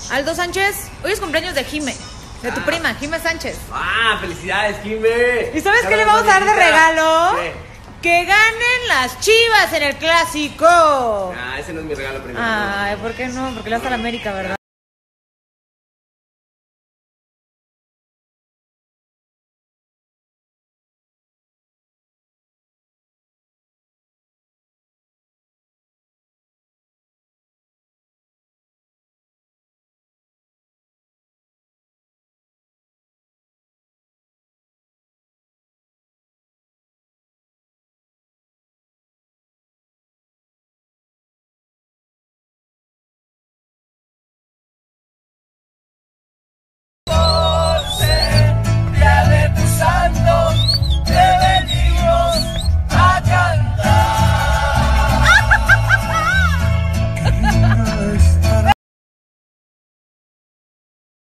Aldo Sánchez, hoy es cumpleaños de Jime, de tu prima, Jime Sánchez. ¡Ah, felicidades, Jime! ¿Y sabes qué le vamos a dar de regalo? ¿Qué? Que ganen las Chivas en el Clásico. Ese no es mi regalo primero. Ay, ¿por qué no? Porque le vas a la América, ¿verdad?